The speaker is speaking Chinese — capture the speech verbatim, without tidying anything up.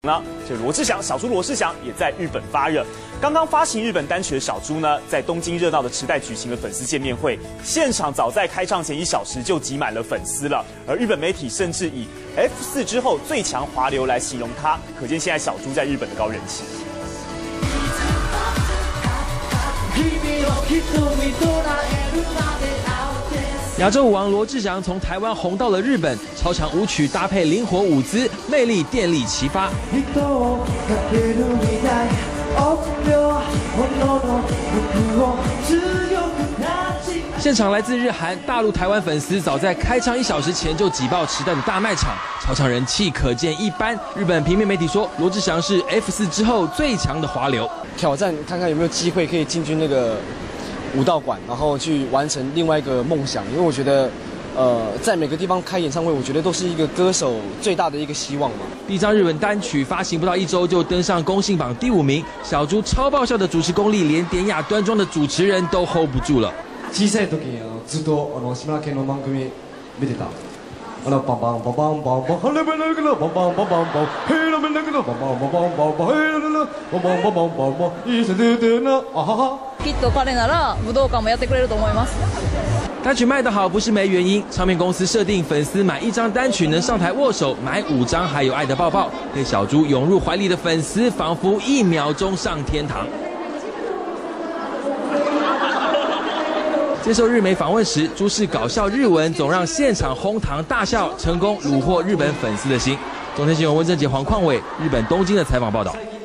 那这罗志祥小猪罗志祥也在日本发热。刚刚发行日本单曲的小猪呢，在东京热闹的池袋举行了粉丝见面会，现场早在开唱前一小时就挤满了粉丝了。而日本媒体甚至以 F 四 之后最强华流来形容他，可见现在小猪在日本的高人气。 亚洲舞王罗志祥从台湾红到了日本，超强舞曲搭配灵活舞姿，魅力电力齐发。现场来自日韩、大陆、台湾粉丝，早在开唱一小时前就挤爆池袋的大卖场，超强人气可见一斑。日本平面媒体说，罗志祥是 F 四 之后最强的华流， 挑战看看有没有机会可以进军那个 武道馆，然后去完成另外一个梦想，因为我觉得，呃，在每个地方开演唱会，我觉得都是一个歌手最大的一个希望嘛。 第一张日文单曲发行不到一周就登上公信榜第五名，小猪超爆笑的主持功力，连典雅端庄的主持人都 hold 不住了。 小さい時にあのずっとあの志村けんの番組見てた。あのバンバンバンバンバンバンハレベナグのバンバンバンバンバンヘラベナグのバンバンバンバンバンバンヘラベナバンバンバンバンバンバンいいせででなあはは。 きっと彼なら武道館もやってくれると思います。 单曲卖得好不是没原因，唱片公司设定粉丝买一张单曲能上台握手，买五张还有爱的抱抱，被小猪涌入怀里的粉丝仿佛一秒钟上天堂。接受日媒访问时，猪是搞笑日文，总让现场哄堂大笑，成功虏获日本粉丝的心。中天新闻温正杰、黄匡伟，日本东京的采访报道。